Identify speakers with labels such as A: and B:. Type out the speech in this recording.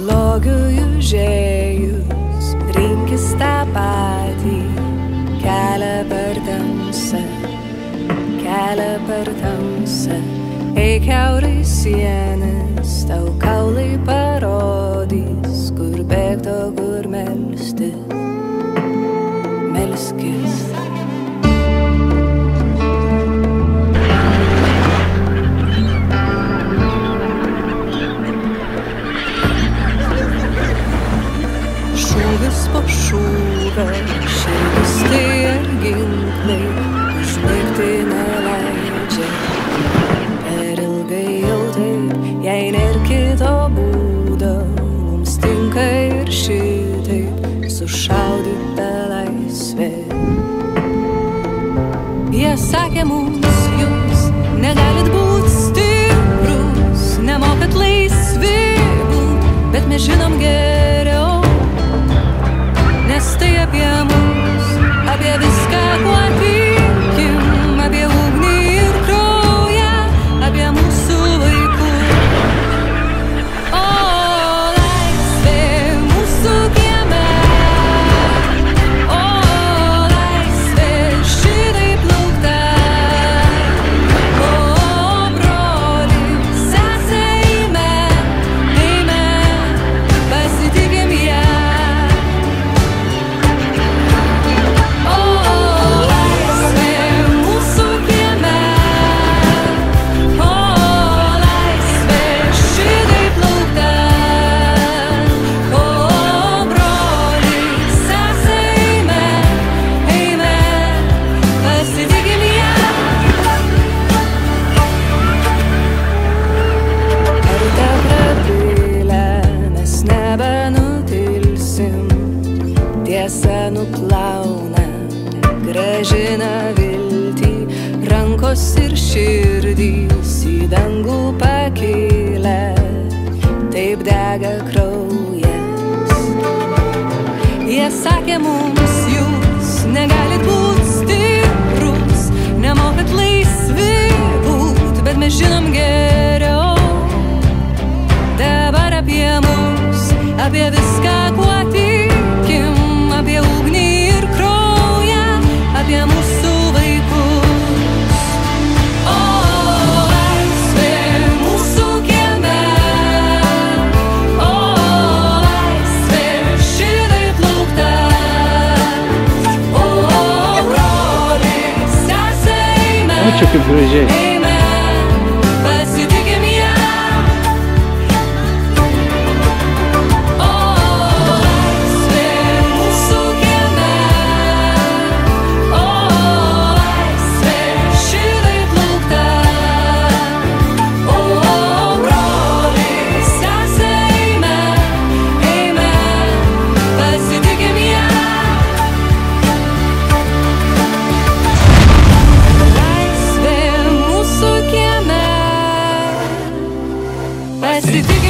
A: blogiui užėjus, rinkis tą patį kelią per tamsą, kelią per tamsą. Eik kiaurai sienas, tau kaulai parodys, kur bėgti, o kur melstis, melskis. Šūvis po šūvio, širdis tai ar ginklai, užbaigti neleidžia. Per ilgai jau taip, jei nėr kito būdo, mums tinka ir šitaip sušaudyta laisvė. Jie sakė mums, jūs negalit būt stiprus, nemokat laisvi būt, bet mes žinom geriau. Nes tai apie mus, apie viską, kuo tikim, apie ugnį ir kraują, apie mūsų vaikus. O laisvė mūsų kieme, o laisvė šitaip laukta, o broli, sesė, eime, eime, pasitikim ją. Tiesa nuplauna, grąžina viltį, rankos ir širdys į dangų pakilę, taip dega kraujas. Jie sakė mums, jūs negalit būt stiprus, nemokat laisvi būt, bet mes žinom geriau. Dabar apie mus, apie viską, kuo tikim, apie ugnį ir kraują, apie mūsų vaikus. O laisvė mūsų kieme, o laisvė šitaip laukta, o broli, sesė, eime, eime, pasitikim ją. Pasitikim